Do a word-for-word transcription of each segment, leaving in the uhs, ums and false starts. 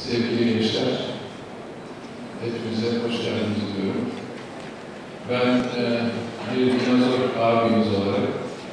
sevgili gençler, hepinize hoş geldiniz diyorum. Ben e, bir dinozor abimiz olarak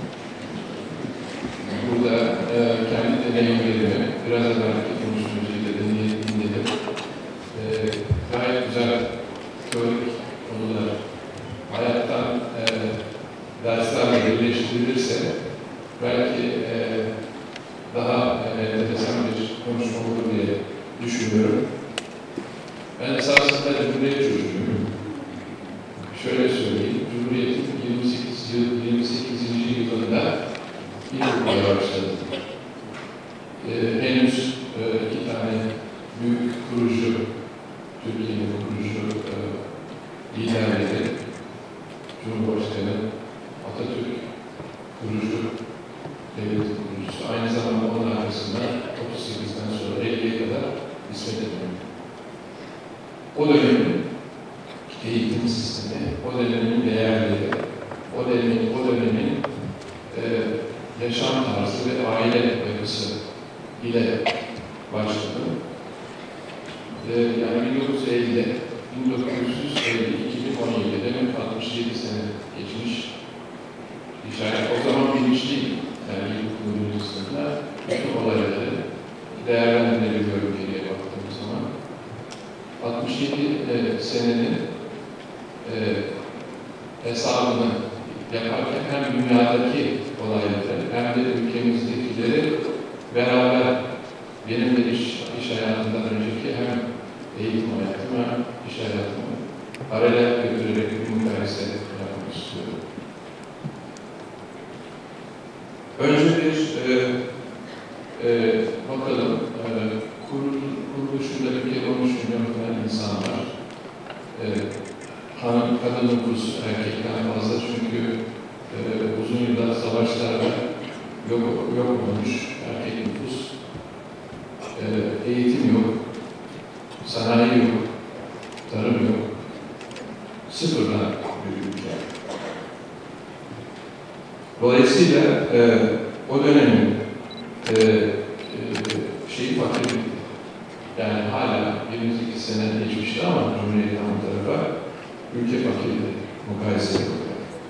burada e, kendi deneyimlerimi biraz evvelki konuşmacıyla dinledim. E, gayet güzel teorik konular hayattan e, derslerle birleştirilirse belki e, daha e, enteresan bir konuşma olur diye düşünüyorum. Ben esasında Cumhuriyet çocuğuyum. Şöyle söyleyeyim, Cumhuriyet'in yirmi sekizinci yılında ilkokula başladım. Ee, henüz e, iki tane büyük kurucu, Türkiye'nin kurucu e, liderleri, Cumhurbaşkanı Atatürk, kurucu, devletin kurucusu, aynı zamanda onun arkasında otuz sekizden sonra elliye kadar hizmet ediyorum. O dönemin eğitim sistemi, o dönemin değerleri, o dönemin, o dönemin e, yaşam tarzı ve aile yapısı ile başladım. E, yani bin dokuz yüz elli, bin dokuz yüz elli, iki bin on yedi, demek altmış yedi sene geçmiş. İşaret, o zaman bilinçliyim. Yani ilkokul birinci sınıfta bütün olayları değerlendirebiliyorum geriye baktığım zaman. altmış yedi e, senenin e, hesabını yaparken hem dünyadaki olayları hem de ülkemizdekileri beraber benim de iş, iş hayatından önceki hem eğitim hayatım hem iş hayatımı paralel götürerek bir mukayese yapmak istiyorum. Önce bir e, e, bakalım e, kuruluşunda ülkede on üç milyon kadar insan var. E, hanım, kadın nüfusu erkekten fazla çünkü e, uzun yıllar savaşlarda yok, yok olmuş erkek nüfus. E, eğitim yok, sanayi yok, tarım yok. Sıfırdan bir ülke. Dolayısıyla e, o dönemin e, e, şeyi fakir, yani hala yirmi sekiz sene geçmişti ama Cumhuriyet'ten bu tarafa ülke fakirliği mukayese ediyor.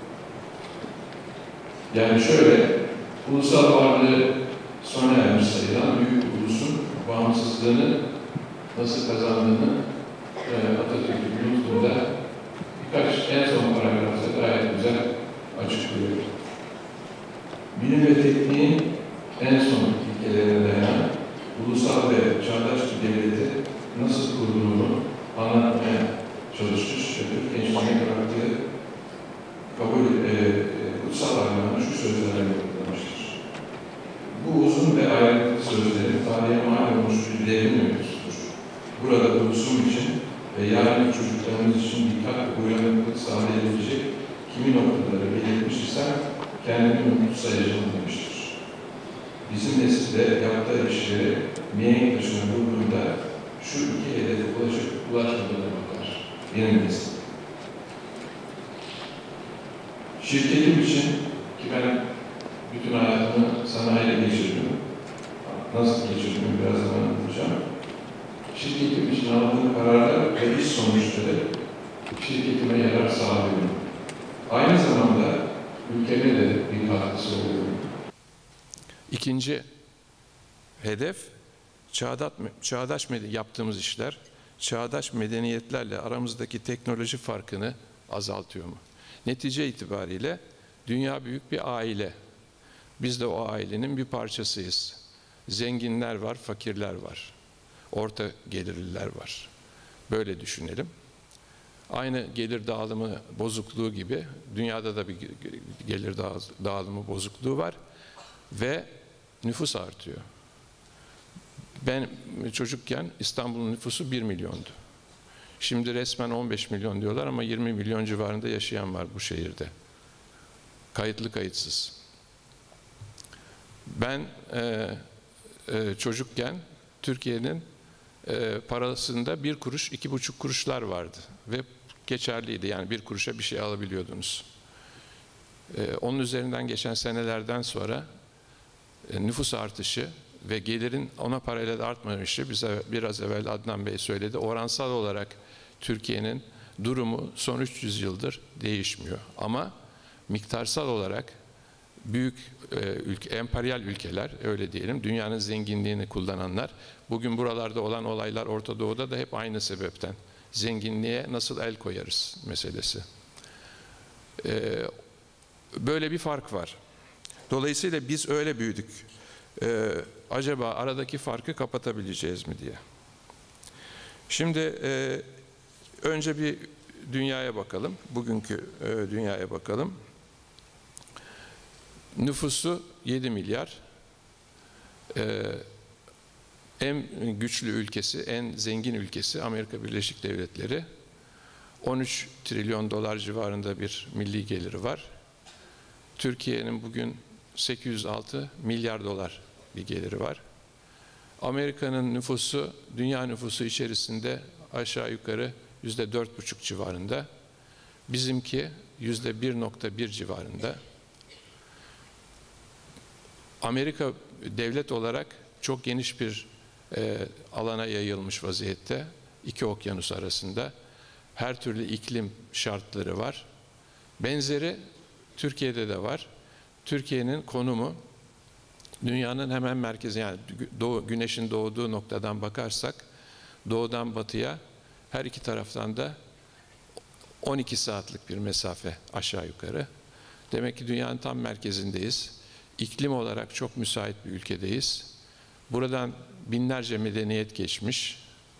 Yani şöyle, ulusal varlığı sona ermiş sayılan büyük bir ulusun bağımsızlığını nasıl kazandığını e, Atatürk'ün nutkunda birkaç en son paragrafta gayet güzel açıklıyor. Bilim ve tekniğin en son ilkelerine dayanan ulusal ve çağdaş bir devleti nasıl kurduğunu anlatmaya çalışmış ve Türk gençliğine bıraktığı kabul e, kutsal armağanı şu sözlerle yorumlamıştır. Bu uzun ve ayrıntılı sözlerin tarihe mal olmuş bir devrim öyküsüdür. Burada ulusum için ve yarın çocuklarımız için dikkat ve uyanıklık sağlayabilecek kimi noktaları belirtmiş isem kendimi mutlu sayacağım demiştir. Bizim nesilde yaptığı işleri mihenk taşına vurduğunda şu iki hedefe ulaşıp ulaşmadığına bakar. Benim nesil. Şirketim için ki ben bütün hayatımı sanayide geçirdim. Nasıl geçirdim biraz zaman anlatacağım. Şirketim için aldığım kararlar ve iş sonuçları şirketime yarar sağlıyorum. Aynı zamanda ülkeme de bir katkısı oluyor. İkinci hedef, çağdaş, çağdaş yaptığımız işler, çağdaş medeniyetlerle aramızdaki teknoloji farkını azaltıyor mu? Netice itibariyle dünya büyük bir aile. Biz de o ailenin bir parçasıyız. Zenginler var, fakirler var. Orta gelirliler var. Böyle düşünelim. Aynı gelir dağılımı bozukluğu gibi dünyada da bir gelir dağılımı bozukluğu var ve nüfus artıyor. Ben çocukken İstanbul'un nüfusu bir milyondu. Şimdi resmen on beş milyon diyorlar ama yirmi milyon civarında yaşayan var bu şehirde. Kayıtlı kayıtsız. Ben e, e, çocukken Türkiye'nin e, parasında bir kuruş, iki buçuk kuruşlar vardı ve geçerliydi. Yani bir kuruşa bir şey alabiliyordunuz. E, onun üzerinden geçen senelerden sonra e, nüfus artışı ve gelirin ona paralel artmamışı bize biraz evvel Adnan Bey söyledi. Oransal olarak Türkiye'nin durumu son üç yüz yıldır değişmiyor. Ama miktarsal olarak büyük e, ülke, emperyal ülkeler, öyle diyelim, dünyanın zenginliğini kullananlar, bugün buralarda olan olaylar Orta Doğu'da da hep aynı sebepten. Zenginliğe nasıl el koyarız meselesi. E, böyle bir fark var. Dolayısıyla biz öyle büyüdük. E, acaba aradaki farkı kapatabileceğiz mi diye. Şimdi e, önce bir dünyaya bakalım, bugünkü e, dünyaya bakalım. Nüfusu yedi milyar, ee, en güçlü ülkesi, en zengin ülkesi Amerika Birleşik Devletleri. on üç trilyon dolar civarında bir milli geliri var. Türkiye'nin bugün sekiz yüz altı milyar dolar bir geliri var. Amerika'nın nüfusu, dünya nüfusu içerisinde aşağı yukarı yüzde dört buçuk civarında. Bizimki yüzde bir nokta bir civarında. Amerika devlet olarak çok geniş bir e, alana yayılmış vaziyette. İki okyanus arasında. Her türlü iklim şartları var. Benzeri Türkiye'de de var. Türkiye'nin konumu dünyanın hemen merkezi, yani doğu, güneşin doğduğu noktadan bakarsak doğudan batıya her iki taraftan da on iki saatlik bir mesafe aşağı yukarı. Demek ki dünyanın tam merkezindeyiz. İklim olarak çok müsait bir ülkedeyiz. Buradan binlerce medeniyet geçmiş.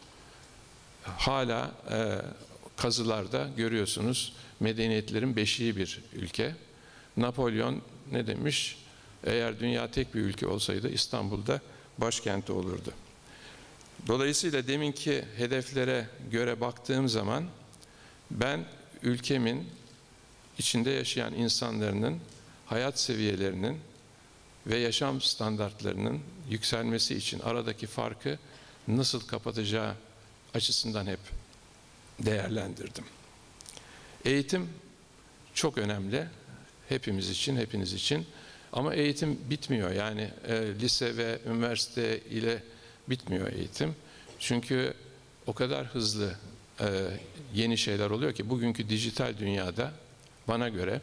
Hala e, kazılarda görüyorsunuz medeniyetlerin beşiği bir ülke. Napolyon ne demiş? Eğer dünya tek bir ülke olsaydı İstanbul'da başkenti olurdu. Dolayısıyla deminki hedeflere göre baktığım zaman ben ülkemin içinde yaşayan insanların hayat seviyelerinin ve yaşam standartlarının yükselmesi için aradaki farkı nasıl kapatacağı açısından hep değerlendirdim. Eğitim çok önemli hepimiz için, hepiniz için. Ama eğitim bitmiyor. Yani e, lise ve üniversite ile bitmiyor eğitim. Çünkü o kadar hızlı e, yeni şeyler oluyor ki bugünkü dijital dünyada bana göre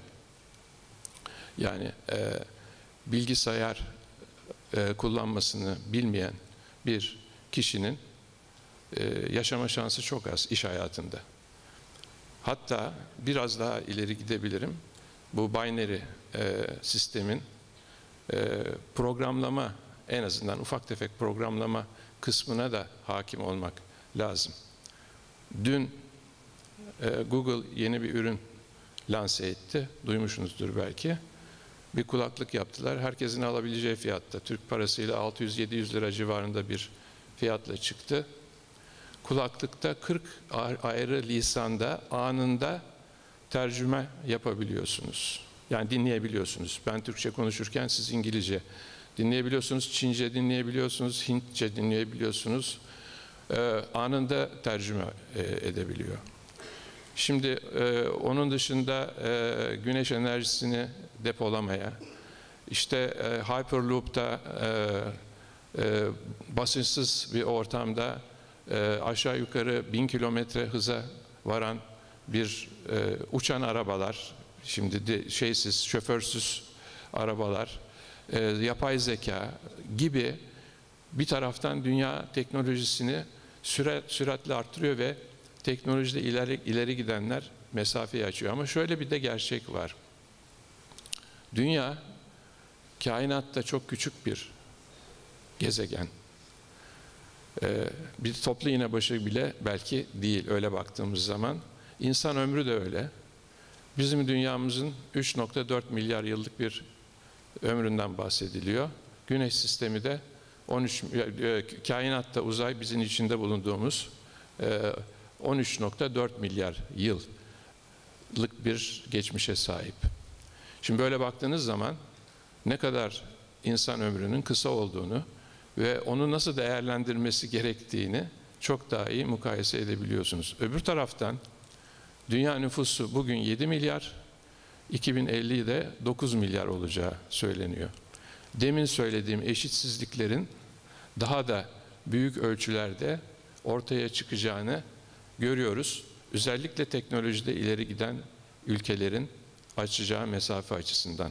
yani e, bilgisayar e, kullanmasını bilmeyen bir kişinin e, yaşama şansı çok az iş hayatında. Hatta biraz daha ileri gidebilirim. Bu binary e, sistemin e, programlama, en azından ufak tefek programlama kısmına da hakim olmak lazım. Dün e, Google yeni bir ürün lanse etti. Duymuşsunuzdur belki. Bir kulaklık yaptılar. Herkesin alabileceği fiyatta. Türk parasıyla altı yüz yedi yüz lira civarında bir fiyatla çıktı. Kulaklıkta kırk ayrı lisanda anında tercüme yapabiliyorsunuz. Yani dinleyebiliyorsunuz. Ben Türkçe konuşurken siz İngilizce dinleyebiliyorsunuz, Çince dinleyebiliyorsunuz, Hintçe dinleyebiliyorsunuz. Ee, anında tercüme e, edebiliyor. Şimdi e, onun dışında e, güneş enerjisini depolamaya, işte e, Hyperloop'ta e, e, basınçsız bir ortamda e, aşağı yukarı bin kilometre hıza varan bir e, uçan arabalar, şimdi de şeysiz, şoförsüz arabalar, e, yapay zeka gibi bir taraftan dünya teknolojisini sürat, süratle arttırıyor ve teknolojide ileri, ileri gidenler mesafeyi açıyor. Ama şöyle bir de gerçek var. Dünya kainatta çok küçük bir gezegen. Ee, bir toplu iğne başı bile belki değil öyle baktığımız zaman. İnsan ömrü de öyle. Bizim dünyamızın üç nokta dört milyar yıllık bir ömründen bahsediliyor. Güneş sistemi de on üç, kainatta uzay bizim içinde bulunduğumuz on üç nokta dört milyar yıllık bir geçmişe sahip. Şimdi böyle baktığınız zaman ne kadar insan ömrünün kısa olduğunu ve onu nasıl değerlendirmesi gerektiğini çok daha iyi mukayese edebiliyorsunuz. Öbür taraftan dünya nüfusu bugün yedi milyar, iki bin elli'de dokuz milyar olacağı söyleniyor. Demin söylediğim eşitsizliklerin daha da büyük ölçülerde ortaya çıkacağını görüyoruz. Özellikle teknolojide ileri giden ülkelerin açacağı mesafe açısından.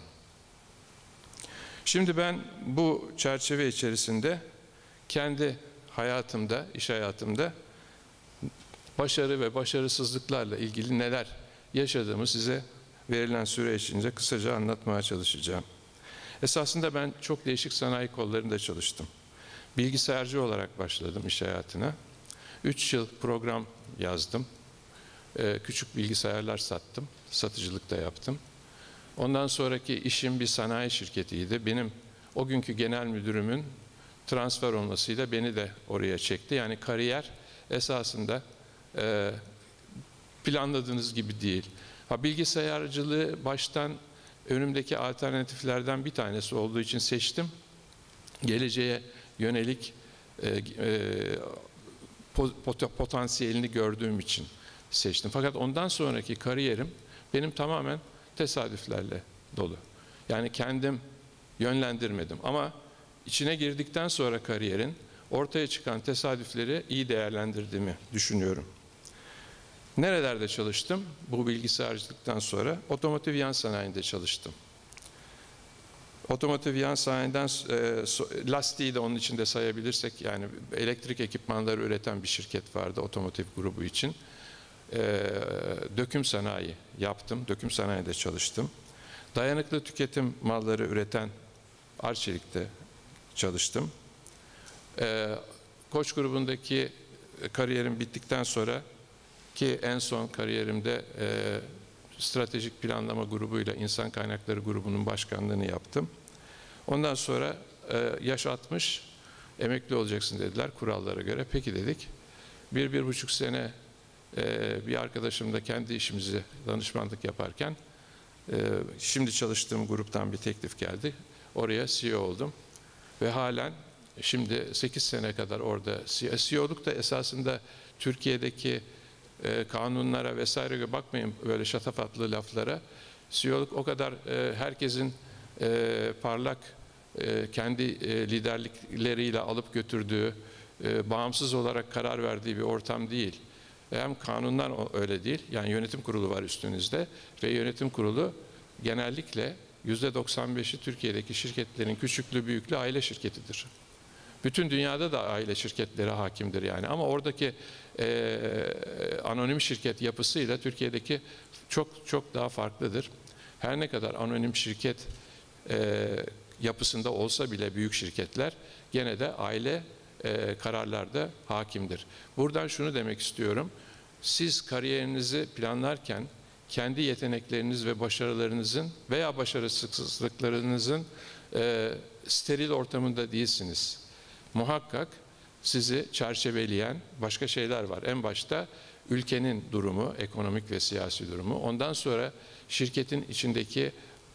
Şimdi ben bu çerçeve içerisinde kendi hayatımda, iş hayatımda başarı ve başarısızlıklarla ilgili neler yaşadığımı size verilen süre içinde kısaca anlatmaya çalışacağım. Esasında ben çok değişik sanayi kollarında çalıştım. Bilgisayarcı olarak başladım iş hayatına. Üç yıl program yazdım. Ee, küçük bilgisayarlar sattım. Satıcılık da yaptım. Ondan sonraki işim bir sanayi şirketiydi. Benim o günkü genel müdürümün transfer olmasıyla beni de oraya çekti. Yani kariyer esasında e, planladığınız gibi değil. Ha, bilgisayarcılığı baştan önümdeki alternatiflerden bir tanesi olduğu için seçtim. Geleceğe yönelik e, e, potansiyelini gördüğüm için seçtim. Fakat ondan sonraki kariyerim benim tamamen tesadüflerle dolu. Yani kendim yönlendirmedim ama içine girdikten sonra kariyerin ortaya çıkan tesadüfleri iyi değerlendirdiğimi düşünüyorum. Nerelerde çalıştım? Bu bilgisayarcılıktan sonra otomotiv yan sanayinde çalıştım. Otomotiv yan sanayinden e, lastiği de onun içinde sayabilirsek, yani elektrik ekipmanları üreten bir şirket vardı otomotiv grubu için. E, döküm sanayi yaptım, döküm sanayide çalıştım. Dayanıklı tüketim malları üreten Arçelik'te çalıştım. E, Koç grubundaki kariyerim bittikten sonra ki en son kariyerimde e, stratejik planlama grubuyla insan kaynakları grubunun başkanlığını yaptım. Ondan sonra e, yaş altmış, emekli olacaksın dediler kurallara göre. Peki dedik. Bir, bir buçuk sene e, bir arkadaşımla kendi işimizi danışmanlık yaparken e, şimdi çalıştığım gruptan bir teklif geldi. Oraya C E O oldum. Ve halen şimdi sekiz sene kadar orada C E O'luk da esasında Türkiye'deki e, kanunlara vesaire bakmayın böyle şatafatlı laflara. C E O'luk o kadar e, herkesin e, parlak e, kendi e, liderlikleriyle alıp götürdüğü, e, bağımsız olarak karar verdiği bir ortam değil. Hem kanunlar öyle değil, yani yönetim kurulu var üstünüzde ve yönetim kurulu genellikle yüzde doksan beşi Türkiye'deki şirketlerin küçüklüğü büyüklüğü aile şirketidir. Bütün dünyada da aile şirketleri hakimdir yani, ama oradaki e, anonim şirket yapısıyla Türkiye'deki çok çok daha farklıdır. Her ne kadar anonim şirket e, yapısında olsa bile büyük şirketler gene de aile e, kararlarda hakimdir. Buradan şunu demek istiyorum. Siz kariyerinizi planlarken kendi yetenekleriniz ve başarılarınızın veya başarısızlıklarınızın e, steril ortamında değilsiniz. Muhakkak sizi çerçeveleyen başka şeyler var. En başta ülkenin durumu, ekonomik ve siyasi durumu. Ondan sonra şirketin içindeki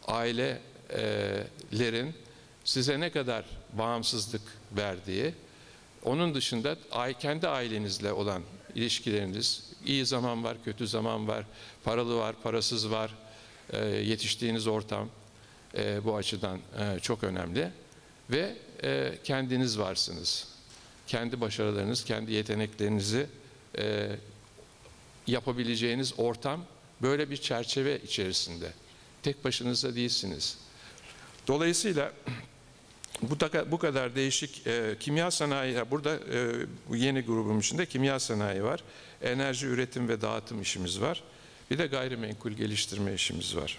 ailelerin size ne kadar bağımsızlık verdiği, onun dışında kendi ailenizle olan ilişkileriniz, iyi zaman var, kötü zaman var, paralı var, parasız var, yetiştiğiniz ortam bu açıdan çok önemli. Ve e, kendiniz varsınız. Kendi başarılarınız, kendi yeteneklerinizi e, yapabileceğiniz ortam böyle bir çerçeve içerisinde. Tek başınıza değilsiniz. Dolayısıyla bu, bu kadar değişik e, kimya sanayi, burada e, bu yeni grubum içinde kimya sanayi var. Enerji üretim ve dağıtım işimiz var. Bir de gayrimenkul geliştirme işimiz var.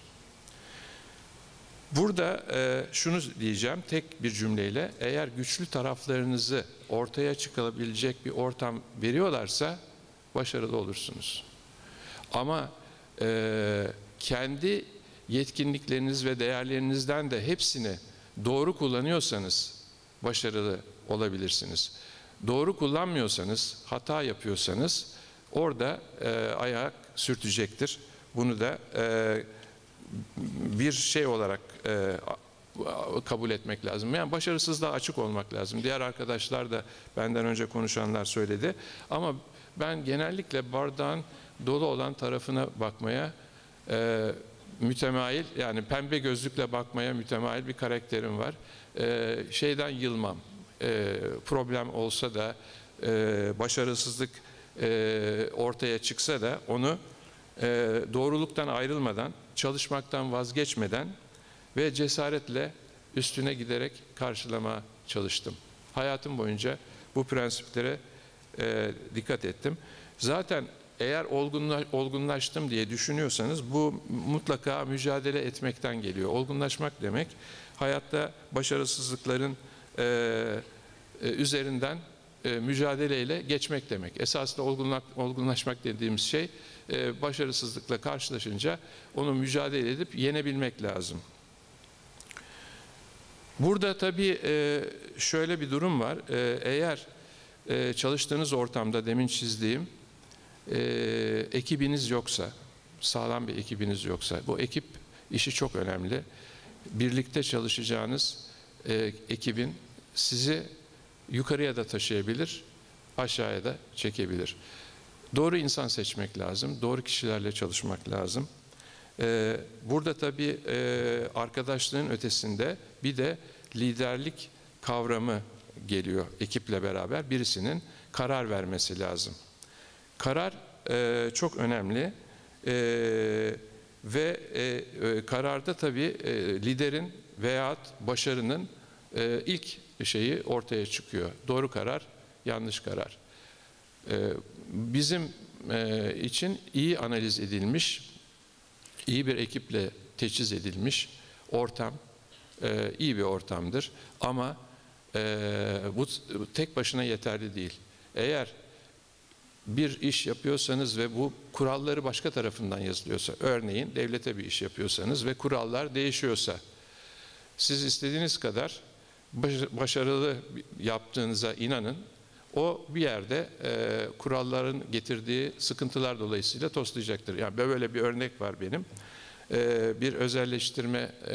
Burada e, şunu diyeceğim tek bir cümleyle: eğer güçlü taraflarınızı ortaya çıkabilecek bir ortam veriyorlarsa başarılı olursunuz. Ama e, kendi yetkinlikleriniz ve değerlerinizden de hepsini doğru kullanıyorsanız başarılı olabilirsiniz. Doğru kullanmıyorsanız, hata yapıyorsanız orada e, ayak sürtecektir. Bunu da e, bir şey olarak e, kabul etmek lazım. Yani başarısızlığa açık olmak lazım. Diğer arkadaşlar da benden önce konuşanlar söyledi. Ama ben genellikle bardağın dolu olan tarafına bakmaya e, mütemayil, yani pembe gözlükle bakmaya mütemayil bir karakterim var. E, şeyden yılmam. e, problem olsa da, e, başarısızlık e, ortaya çıksa da onu e, doğruluktan ayrılmadan, çalışmaktan vazgeçmeden ve cesaretle üstüne giderek karşılama çalıştım. Hayatım boyunca bu prensiplere e, dikkat ettim. Zaten eğer olgunla, olgunlaştım diye düşünüyorsanız bu mutlaka mücadele etmekten geliyor. Olgunlaşmak demek hayatta başarısızlıkların e, e, üzerinden e, mücadeleyle geçmek demek. Esasında olgunlak, olgunlaşmak dediğimiz şey e, başarısızlıkla karşılaşınca onu mücadele edip yenebilmek lazım. Burada tabii e, şöyle bir durum var. E, eğer e, çalıştığınız ortamda demin çizdiğim e, ekibiniz yoksa, sağlam bir ekibiniz yoksa, bu ekip işi çok önemli. Birlikte çalışacağınız e, ekibin sizi yukarıya da taşıyabilir, aşağıya da çekebilir. Doğru insan seçmek lazım, doğru kişilerle çalışmak lazım. Ee, burada tabii e, arkadaşlığın ötesinde bir de liderlik kavramı geliyor ekiple beraber. Birisinin karar vermesi lazım. Karar e, çok önemli e, ve e, e, kararda tabii e, liderin veyahut başarının e, ilk şeyi ortaya çıkıyor. Doğru karar, yanlış karar. E, bizim e, için iyi analiz edilmiş, İyi bir ekiple teçhiz edilmiş ortam, e, iyi bir ortamdır. Ama e, bu tek başına yeterli değil. Eğer bir iş yapıyorsanız ve bu kuralları başka tarafından yazılıyorsa, örneğin devlete bir iş yapıyorsanız ve kurallar değişiyorsa, siz istediğiniz kadar başarılı yaptığınıza inanın, o bir yerde e, kuralların getirdiği sıkıntılar dolayısıyla toslayacaktır. Yani böyle bir örnek var benim. E, bir özelleştirme e,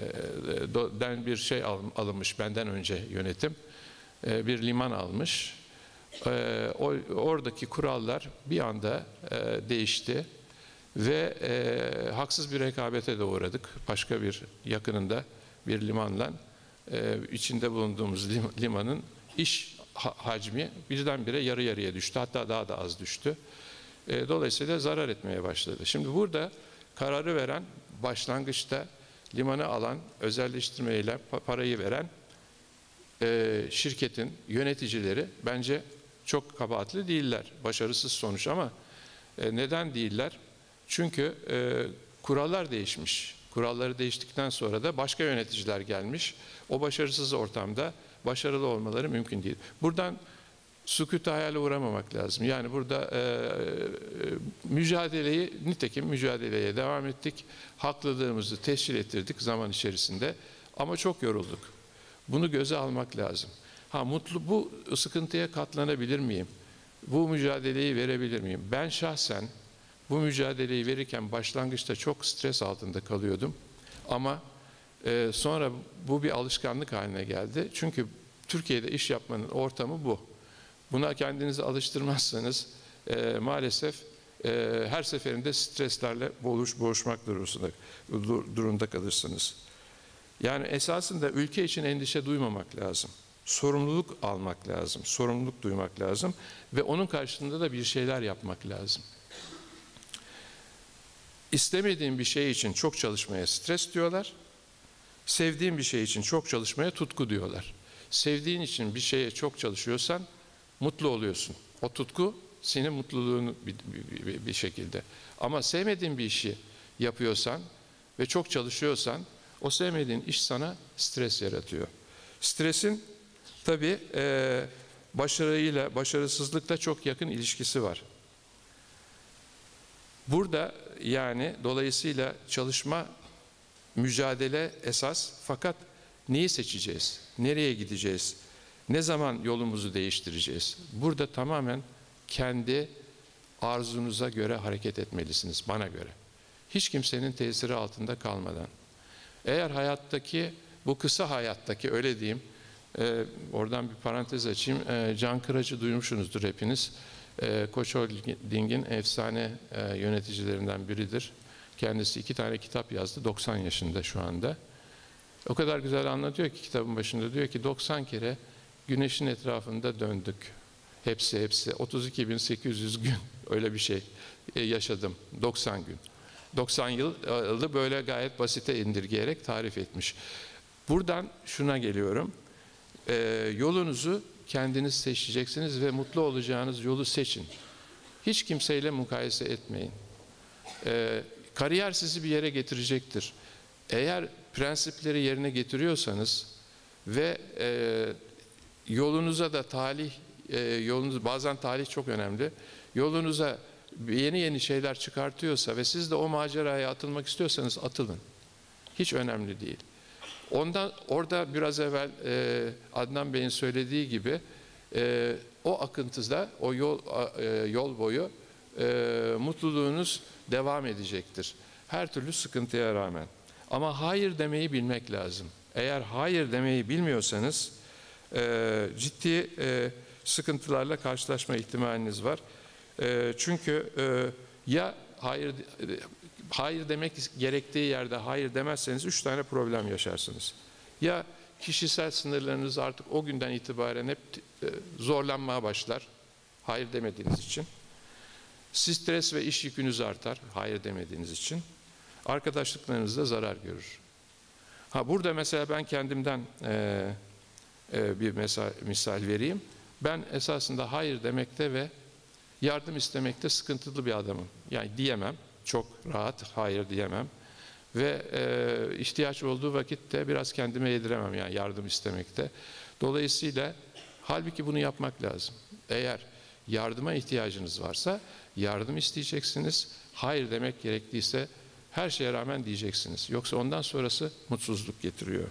den bir şey al, alınmış benden önce yönetim. E, bir liman almış. E, o, oradaki kurallar bir anda e, değişti ve e, haksız bir rekabete de uğradık. Başka bir yakınında bir limanla e, içinde bulunduğumuz lim, limanın iş hacmi birdenbire yarı yarıya düştü. Hatta daha da az düştü. E, dolayısıyla zarar etmeye başladı. Şimdi burada kararı veren, başlangıçta limanı alan, özelleştirmeyle parayı veren e, şirketin yöneticileri bence çok kabahatli değiller. Başarısız sonuç ama e, neden değiller? Çünkü e, kurallar değişmiş. Kuralları değiştikten sonra da başka yöneticiler gelmiş. O başarısız ortamda başarılı olmaları mümkün değil. Buradan sükût hayale uğramamak lazım. Yani burada e, mücadeleyi, nitekim mücadeleye devam ettik. Haklılığımızı tescil ettirdik zaman içerisinde. Ama çok yorulduk. Bunu göze almak lazım. Ha mutlu, bu sıkıntıya katlanabilir miyim? Bu mücadeleyi verebilir miyim? Ben şahsen bu mücadeleyi verirken başlangıçta çok stres altında kalıyordum. Ama e, sonra bu bir alışkanlık haline geldi. Çünkü Türkiye'de iş yapmanın ortamı bu. Buna kendinizi alıştırmazsanız e, maalesef e, her seferinde streslerle boğuş, boğuşmak durumunda, durumda kalırsınız. Yani esasında ülke için endişe duymamak lazım. Sorumluluk almak lazım, sorumluluk duymak lazım ve onun karşılığında da bir şeyler yapmak lazım. İstemediğim bir şey için çok çalışmaya stres diyorlar. Sevdiğim bir şey için çok çalışmaya tutku diyorlar. Sevdiğin için bir şeye çok çalışıyorsan mutlu oluyorsun. O tutku senin mutluluğunu bir, bir, bir şekilde. Ama sevmediğin bir işi yapıyorsan ve çok çalışıyorsan o sevmediğin iş sana stres yaratıyor. Stresin tabii e, başarıyla, başarısızlıkla çok yakın ilişkisi var. Burada yani dolayısıyla çalışma, mücadele esas, fakat neyi seçeceğiz, nereye gideceğiz, ne zaman yolumuzu değiştireceğiz? Burada tamamen kendi arzunuza göre hareket etmelisiniz, bana göre. Hiç kimsenin tesiri altında kalmadan. Eğer hayattaki, bu kısa hayattaki, öyle diyeyim, e, oradan bir parantez açayım, e, Can Kıraç'ı duymuşsunuzdur hepiniz. E, Koç Holding'in efsane e, yöneticilerinden biridir. Kendisi iki tane kitap yazdı, doksan yaşında şu anda. O kadar güzel anlatıyor ki kitabın başında, diyor ki doksan kere Güneşin etrafında döndük. Hepsi hepsi. otuz iki bin sekiz yüz gün öyle bir şey yaşadım. doksan gün. doksan yılı böyle gayet basite indirgeyerek tarif etmiş. Buradan şuna geliyorum. Ee, yolunuzu kendiniz seçeceksiniz ve mutlu olacağınız yolu seçin. Hiç kimseyle mukayese etmeyin. Ee, kariyer sizi bir yere getirecektir. Eğer prensipleri yerine getiriyorsanız ve e, yolunuza da talih, e, yolunuz, bazen talih çok önemli, yolunuza yeni yeni şeyler çıkartıyorsa ve siz de o maceraya atılmak istiyorsanız atılın. Hiç önemli değil. Ondan orada biraz evvel e, Adnan Bey'in söylediği gibi e, o akıntıda, o yol e, yol boyu e, mutluluğunuz devam edecektir. Her türlü sıkıntıya rağmen. Ama hayır demeyi bilmek lazım. Eğer hayır demeyi bilmiyorsanız e, ciddi e, sıkıntılarla karşılaşma ihtimaliniz var. E, çünkü e, ya hayır hayır demek gerektiği yerde hayır demezseniz üç tane problem yaşarsınız. Ya kişisel sınırlarınız artık o günden itibaren hep e, zorlanmaya başlar hayır demediğiniz için. Stres ve iş yükünüz artar hayır demediğiniz için. Arkadaşlıklarınız da zarar görür. Ha burada mesela ben kendimden e, e, bir misal, misal vereyim. Ben esasında hayır demekte ve yardım istemekte sıkıntılı bir adamım. Yani diyemem, çok rahat hayır diyemem. Ve e, ihtiyaç olduğu vakitte biraz kendime yediremem yani yardım istemekte. Dolayısıyla halbuki bunu yapmak lazım. Eğer yardıma ihtiyacınız varsa yardım isteyeceksiniz. Hayır demek gerekliyse her şeye rağmen diyeceksiniz. Yoksa ondan sonrası mutsuzluk getiriyor.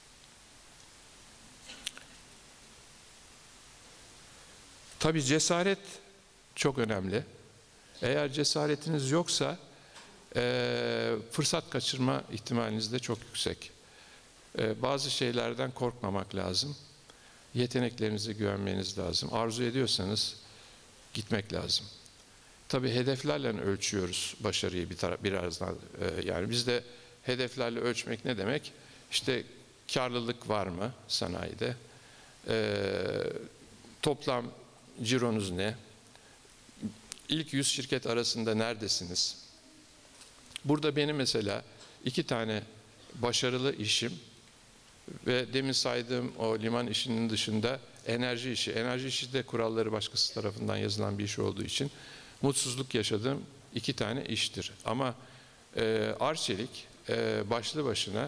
Tabii cesaret çok önemli. Eğer cesaretiniz yoksa e, fırsat kaçırma ihtimaliniz de çok yüksek. E, bazı şeylerden korkmamak lazım. Yeteneklerinize güvenmeniz lazım. Arzu ediyorsanız gitmek lazım. Tabii hedeflerle ölçüyoruz başarıyı bir birazdan. E, yani bizde hedeflerle ölçmek ne demek? İşte karlılık var mı sanayide? E, toplam cironuz ne? İlk yüz şirket arasında neredesiniz? Burada benim mesela iki tane başarılı işim ve demin saydığım o liman işinin dışında enerji işi. Enerji işi de kuralları başkası tarafından yazılan bir iş olduğu için mutsuzluk yaşadığım iki tane iştir. Ama e, Arçelik e, başlı başına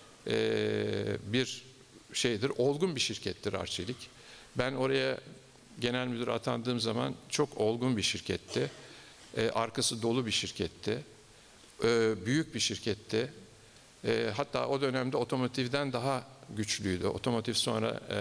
e, bir şeydir, olgun bir şirkettir Arçelik. Ben oraya genel müdür atandığım zaman çok olgun bir şirketti. E, arkası dolu bir şirketti. E, büyük bir şirketti. E, hatta o dönemde otomotivden daha güçlüydü. Otomotiv sonra e,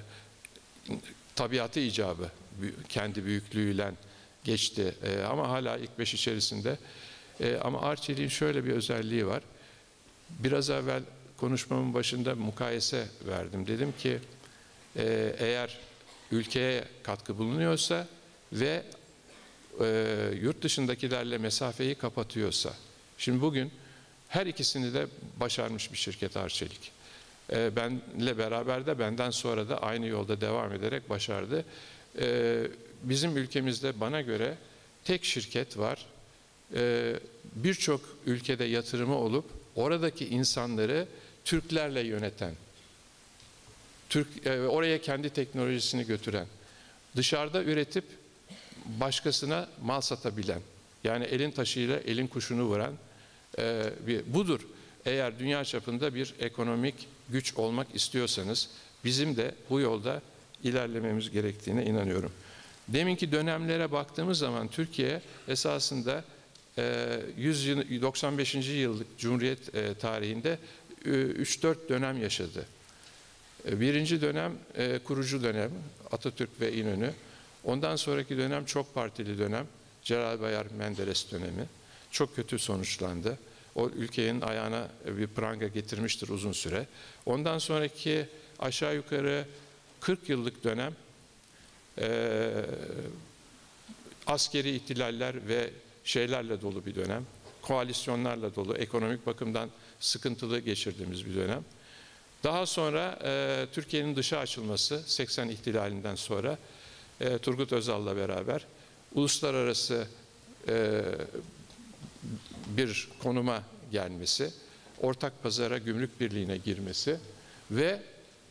tabiatı icabı kendi büyüklüğüyle geçti. E, ama hala ilk beş içerisinde. E, ama Arçelik'in şöyle bir özelliği var. Biraz evvel konuşmamın başında mukayese verdim. Dedim ki e, eğer ülkeye katkı bulunuyorsa ve e, yurt dışındakilerle mesafeyi kapatıyorsa. Şimdi bugün her ikisini de başarmış bir şirket Arçelik. E, benle beraber de benden sonra da aynı yolda devam ederek başardı. E, bizim ülkemizde bana göre tek şirket var. E, Birçok ülkede yatırımı olup oradaki insanları Türklerle yöneten, Türk, e, oraya kendi teknolojisini götüren, dışarıda üretip başkasına mal satabilen, yani elin taşıyla elin kuşunu vuran e, bir budur. Eğer dünya çapında bir ekonomik güç olmak istiyorsanız bizim de bu yolda ilerlememiz gerektiğine inanıyorum. Deminki dönemlere baktığımız zaman Türkiye esasında e, yüz doksan beşinci yıllık Cumhuriyet e, tarihinde üç dört dönem yaşadı. Birinci dönem e, kurucu dönem Atatürk ve İnönü. Ondan sonraki dönem çok partili dönem Celal Bayar Menderes dönemi. Çok kötü sonuçlandı. O ülkenin ayağına bir pranga getirmiştir uzun süre. Ondan sonraki aşağı yukarı kırk yıllık dönem e, askeri ihtilaller ve şeylerle dolu bir dönem. Koalisyonlarla dolu, ekonomik bakımdan sıkıntılı geçirdiğimiz bir dönem. Daha sonra e, Türkiye'nin dışa açılması seksen ihtilalinden sonra e, Turgut Özal'la beraber uluslararası e, bir konuma gelmesi, ortak pazara gümrük birliğine girmesi ve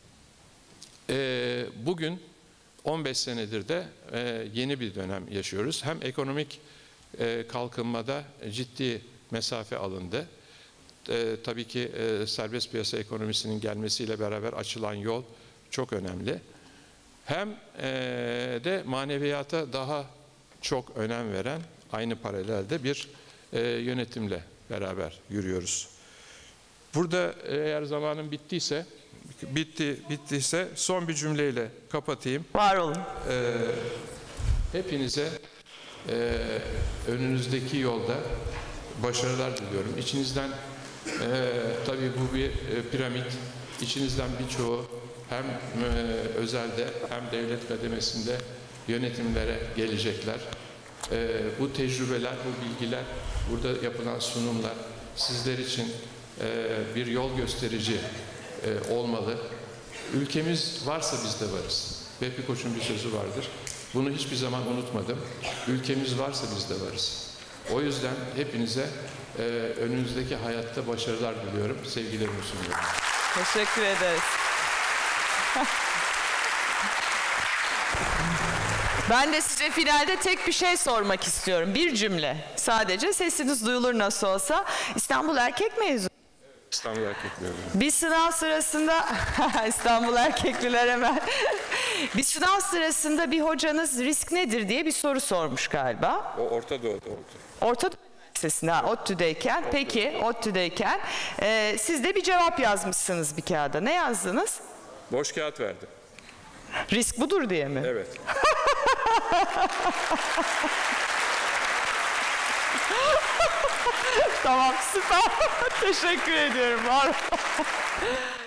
e, bugün on beş senedir de e, yeni bir dönem yaşıyoruz. Hem ekonomik e, kalkınmada ciddi mesafe alındı. E, tabii ki e, serbest piyasa ekonomisinin gelmesiyle beraber açılan yol çok önemli. Hem e, de maneviyata daha çok önem veren aynı paralelde bir e, yönetimle beraber yürüyoruz. Burada eğer zamanım bittiyse, bitti bittiyse son bir cümleyle kapatayım. Var olun. E, hepinize e, önünüzdeki yolda başarılar diliyorum. İçinizden e, tabii bu bir e, piramit. İçinizden birçoğu hem e, özelde hem devlet kademesinde yönetimlere gelecekler. E, bu tecrübeler, bu bilgiler, burada yapılan sunumlar sizler için e, bir yol gösterici e, olmalı. Ülkemiz varsa biz de varız. Vehbi Koç'un bir sözü vardır. Bunu hiçbir zaman unutmadım. Ülkemiz varsa biz de varız. O yüzden hepinize e, önünüzdeki hayatta başarılar diliyorum. Sevgilerimi sunuyorum. Teşekkür ederiz. Ben de size finalde tek bir şey sormak istiyorum. Bir cümle. Sadece sesiniz duyulur nasıl olsa. İstanbul Erkek mezunu. İstanbul Erkekleri. Bir sınav sırasında İstanbul Erkekliler hemen. Bir sınav sırasında bir hocanız risk nedir diye bir soru sormuş galiba. O Orta Doğu'da oldu. Orta Doğu Üniversitesi'nde, ODTÜ'deyken. Peki, ODTÜ'deyken. E, siz de bir cevap yazmışsınız bir kağıda. Ne yazdınız? Boş kağıt verdi. Risk budur diye mi? Evet. Tamam, süper. Teşekkür ediyorum. Var.